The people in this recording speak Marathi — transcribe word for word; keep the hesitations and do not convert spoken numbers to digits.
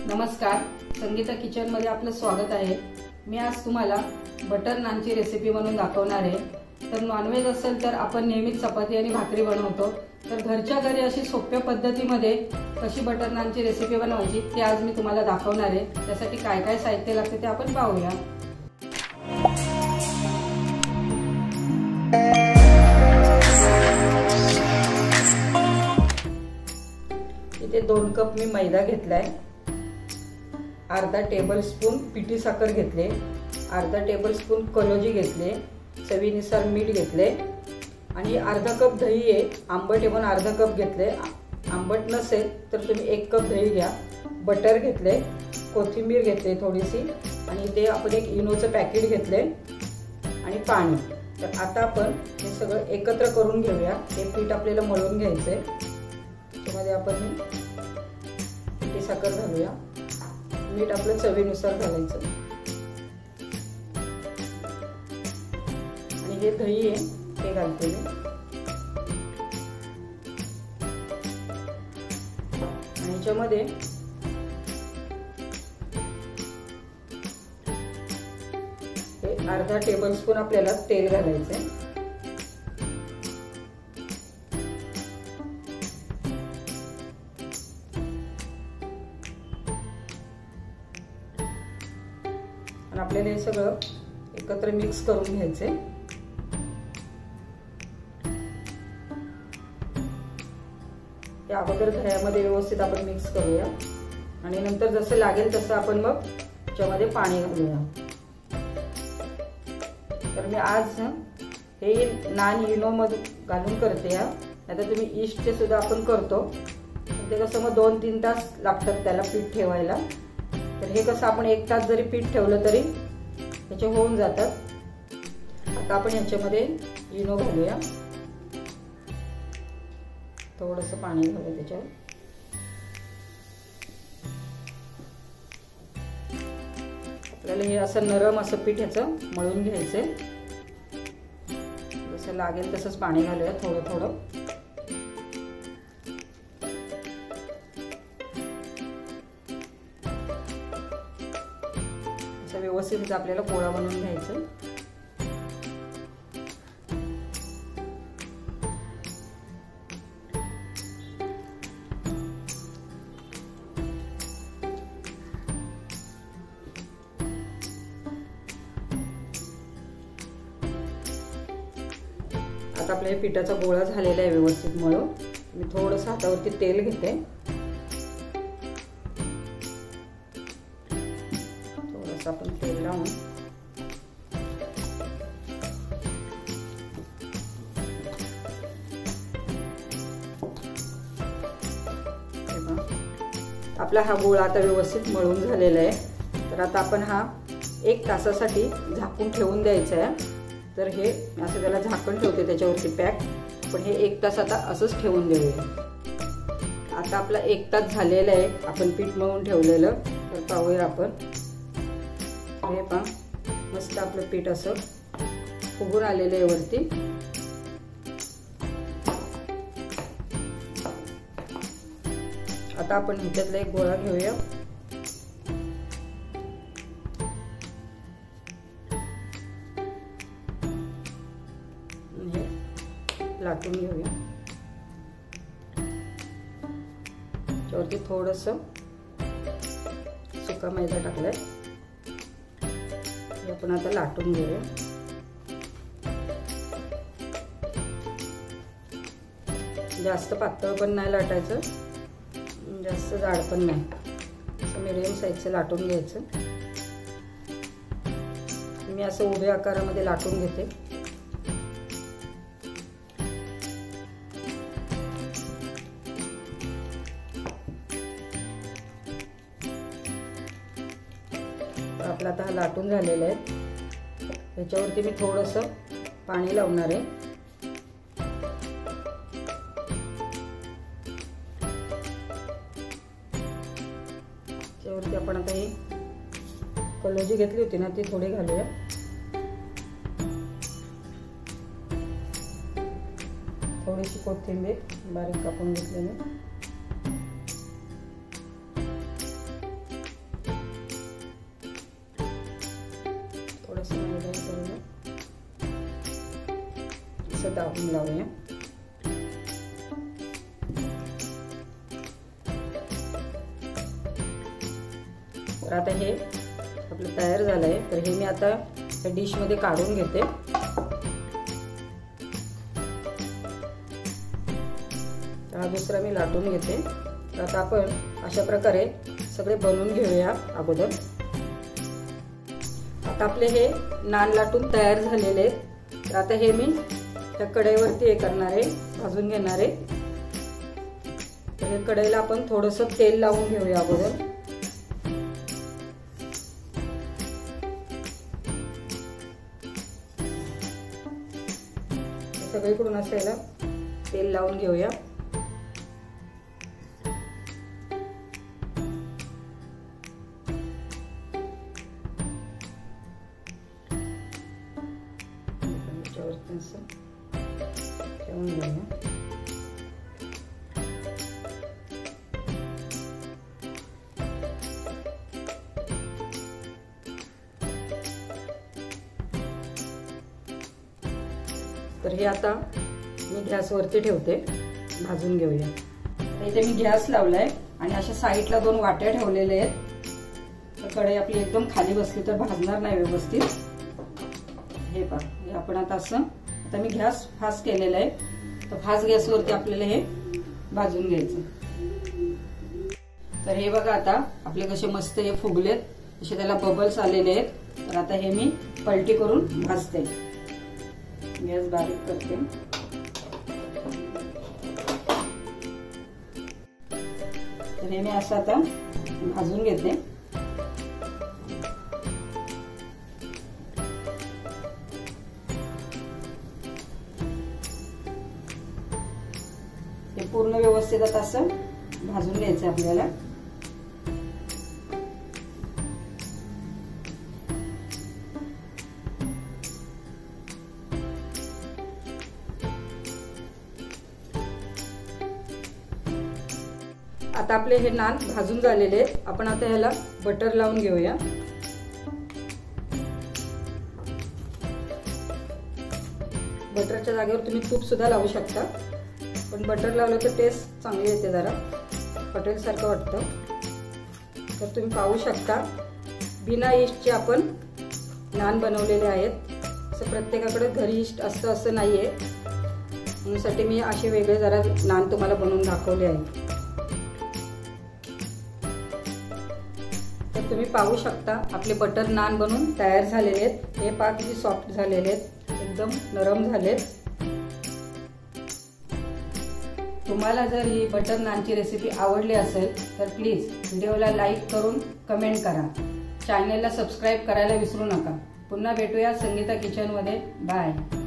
नमस्कार, संगीता किचन मध्ये आपलं स्वागत आहे। मी आज तुम्हाला बटर नानची रेसिपी बनवून दाखवणार आहे। तर नॉनव्हेज असेल तर आपण नेहमीच चपाती आणि भाकरी बनवतो, तर घरच्या घरी अशी सोप्या पद्धतीमध्ये कशी बटर नानची रेसिपी बनवायची ते आज मी तुम्हाला दाखवणार आहे। त्यासाठी काय काय साहित्य लागते ते आपण पाहूया। इथे दोन कप मी मैदा घेतलाय, अर्धा टेबल स्पून पिठी साखर घेतले, अर्धा टेबल स्पून कलोजी घेतले, चवीनुसार मीठ घेतले आणि अर्धा कप दही आहे। आंबट आहे म्हणून अर्धा कप घेतले, आंबट नसेल तर तुम्ही एक कप दही घ्या। बटर घेतले, कोथिंबीर घेतले थोडीशी आणि इथे आपण एक इनोचं पॅकेट घेतले आणि पाणी। तर आता आपण हे सगळं एकत्र करून घेऊया। हे पीठ आपल्याला मळून घ्यायचंय। त्यामध्ये आपण पिठी साखर घालूया, मीठ आपलं चवीनुसार घालायचं आणि हे दही आहे ते घालते मी आणि याच्यामध्ये हे अर्धा टेबल स्पून आपल्याला तेल घालायचंय। आपल्याला हे सगळं एकत्र मिक्स करून घ्यायचे। या अगोदर दह्यामध्ये व्यवस्थित आपण मिक्स करूया आणि नंतर जसं लागेल तसं आपण मग त्याच्यामध्ये पाणी घालूया। तर मी आज हे नान इनो मध्ये घालून करते या, नाहीतर तुम्ही ईस्टचे सुद्धा आपण करतो, ते कसं मग दोन तीन तास लागतात त्याला पीठ ठेवायला। तर हे कसं आपण एक तास जरी पीठ ठेवलं तरी त्याचे होऊन जातात। आता आपण याच्यामध्ये इनो घालूया, थोडंसं पाणी घालूया त्याच्यावर। आपल्याला हे असं नरम असं पीठ ह्याचं मळून घ्यायचंय। जसं लागेल तसंच पाणी घालूया थोडं थोडं। व्यवस्थित आपल्याला पोळा बनवून घ्यायचं। आता आपल्या हे पिठाचा गोळा झालेला आहे व्यवस्थित मळून। मी थोडंसं हातावरती तेल घेते, आपण तेल लावून आपला हा गोळा आता व्यवस्थित मळून झालेला आहे। तर आता आपण हा एक तासासाठी झाकून ठेवून द्यायचा आहे। तर हे असं त्याला झाकण ठेवते त्याच्यावरती पॅक, पण हे एक तास आता असंच ठेवून देऊया। आता आपला एक तास झालेला आहे, आपण पीठ मळून ठेवलेलं। तर पाहूया आपण, हे पहा मस्त आपलं पीठ असं फुगून आलेलं आहे वरती। आता आपण ह्याच्यातला एक गोळा घेऊया, हे लाटून घेऊया। त्यावरती थोडंसं सुका मैदा टाकलाय, आपण आता लाटून घेऊया। जास्त पातळ पण नाही लाटायचं, जास्त जाड पण नाही, असं मीडियम साईजचं लाटून घ्यायचं। मी असं उभ्या आकारामध्ये लाटून घेते। आपला आता हा लाटून झालेला आहे। त्याच्यावरती मी थोडंसं पाणी लावणार आहे। त्यावरती आपण आता ही कलोजी घेतली होती ना ती थोडी घालूया। थोडीशी कोथिंबीर बारीक कापून घेतलेली, थोडंसं मैदा करूया, असं दाबून लावूया. तर आता हे आपलं तयार झालंय. तर हे मी आता या डिश मध्ये काढून घेते. हा दुसरा मी लाटून घेते. तर आता आपण अशा प्रकारे सगळे बनवून घेऊया अगोदर. आता आपले हे नान लाटून तयार झालेले आहेत. तर आता हे मी त्या कढईवरती हे करणार आहे, भाजून घेणार आहे. तर हे कढईला आपण थोडंसं तेल लावून घेऊया अगोदर. सगळीकडून असं याला तेल लावून घेऊया. ठेवून घेऊया. तर हे आता मी गॅसवरती ठेवते, भाजून घेऊया. इथे मी गॅस लावलाय आणि अशा साईडला दोन वाट्या ठेवलेल्या आहेत. तर कढई आपली एकदम खाली बसली तर भाजणार नाही व्यवस्थित. हे पहा, हे आपण आता असं, आता मी गॅस फास्ट केलेला आहे. तर फास्ट गॅसवरती आपल्याला हे भाजून घ्यायचं. तर हे बघा, आता आपले कसे मस्त हे फुगलेत, तसे त्याला बबल्स आलेले आहेत. तर आता हे मी पलटी करून भाजते. गॅस बारीक करते. तर हे मी असं आता भाजून घेते. हे पूर्ण व्यवस्थित आता असं भाजून घ्यायचं आपल्याला. आता आपले हे नान भाजून झालेले आहेत. आपण आता ह्याला बटर लावून घेऊया. बटरच्या जागेवर तुम्ही तूप सुद्धा लावू शकता, पण बटर लावलं तर टेस्ट चांगली येते, जरा हॉटेल सारखं वाटतं. तर तुम्ही पाहू शकता बिना ईस्टचे आपण नान बनवलेले आहेत. असं प्रत्येकाकडे घरी ईस्ट असतं असं नाहीये, म्हणून मी असे वेगळे जरा नान तुम्हाला बनवून दाखवले आहेत. तुम्ही पाहू शकता आपले बटर नान बनून तयार झालेले आहेत. हे पहा किती सॉफ्ट झालेले आहेत, एकदम नरम झालेत. तुम्हाला जर ही बटर नानची रेसिपी आवडली असेल तर प्लीज व्हिडिओला लाईक करून कमेंट करा. चॅनलला सबस्क्राईब करायला विसरू नका. पुन्हा भेटूया संगीता किचन मध्ये. बाय.